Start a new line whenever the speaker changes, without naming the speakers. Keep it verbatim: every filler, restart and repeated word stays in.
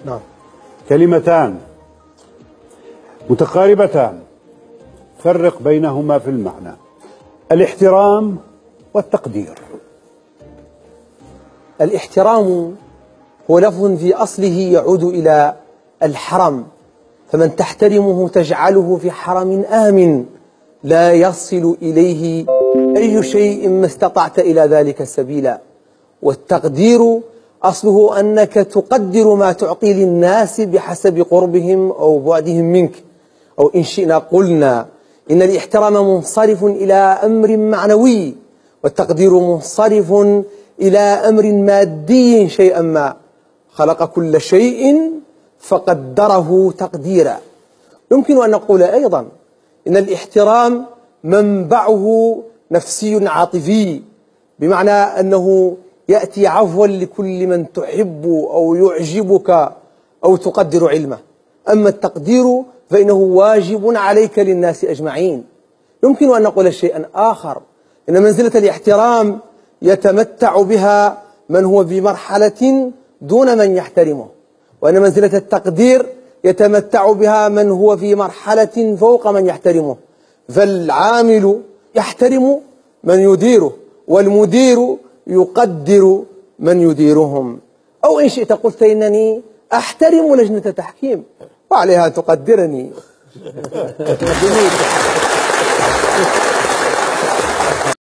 نعم.
كلمتان متقاربتان فرق بينهما في المعنى: الاحترام والتقدير.
الاحترام هو لفظ في أصله يعود إلى الحرم، فمن تحترمه تجعله في حرم آمن لا يصل إليه أي شيء ما استطعت إلى ذلك سبيلا. والتقدير أصله أنك تقدر ما تعطي للناس بحسب قربهم أو بعدهم منك، أو إن شئنا قلنا إن الاحترام منصرف إلى أمر معنوي، والتقدير منصرف إلى أمر مادي شيئا ما. خلق كل شيء فقدره تقديرا. يمكن أن نقول أيضا إن الاحترام منبعه نفسي عاطفي، بمعنى أنه يأتي عفوا لكل من تحب أو يعجبك أو تقدر علمه. أما التقدير فإنه واجب عليك للناس أجمعين. يمكن أن نقول شيئا آخر، إن منزلة الاحترام يتمتع بها من هو بمرحلة دون من يحترمه، وأن منزلة التقدير يتمتع بها من هو في مرحلة فوق من يحترمه. فالعامل يحترم من يديره، والمدير يقدر من يديرهم. أو إن شئت قلت إنني أحترم لجنة تحكيم وعليها تقدرني.